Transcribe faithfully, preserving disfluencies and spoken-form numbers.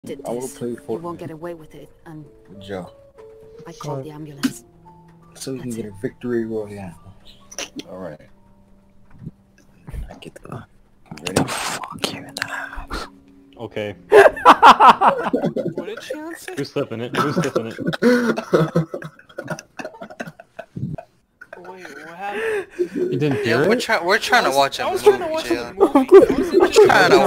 did I will this. play You Fortnite. won't get away with it, and Joe. I called the ambulance. So we can That's get it. a victory royale. Alright. I get the gun. Ready? Fuck you in the house. Okay. What did Jalen say? Who's flipping it? Who's flipping it? Wait, what happened? You didn't hear Yeah, we're it? trying. We're trying to watch a I was movie, trying to watch Jalen. a movie. I wasn't We're trying to